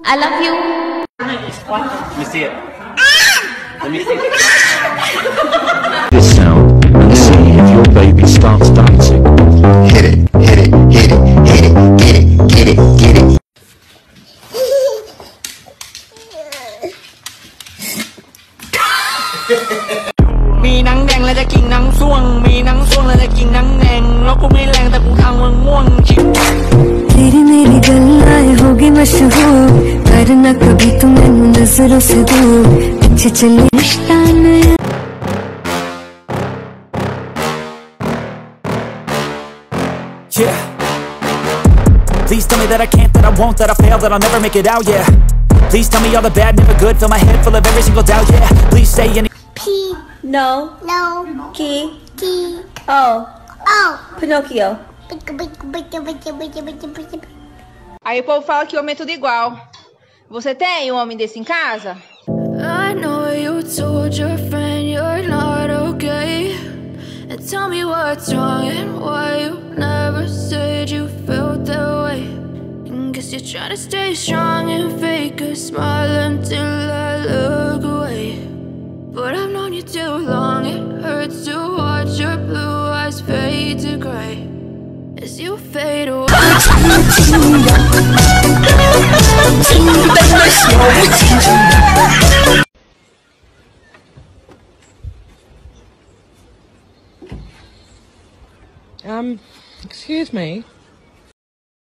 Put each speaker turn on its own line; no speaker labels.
I love you.
Let me see it. Let me see it.
This sound and see if your baby starts dancing. Hit it, hit it, hit it, hit it, get it, get it, get it.
มีหนังแดงแล้วจะกินหนังส่วงมีหนังส่วงแล้วจะกินหนังแดงแล้วกูไม่แรงแต่กูทางมึงง่วงชิบ
तेरी मेरी गल्लाएं होगी मशहूर करना कभी तुम मैनू नजरों से दूर पीछे चली रिश्ता नया
Yeah. Please tell me that I can't, that I won't, that I fail, that I'll never make it out, yeah. Please tell me all the bad, never good, fill my head full of every single doubt, yeah. Please say any
P.
No.
No.
Key.
T.
O.
O.
Pinocchio.
Aí o povo fala que homem é tudo igual. Você tem um homem desse em casa?
I know you told your friend you're not okay. And tell me what's wrong and why you never said you felt that way. And guess you're trying to stay strong and fake a smile until I look away. But I've known you too long, it hurts to watch your blue eyes fade to gray as you fade away.
Excuse me.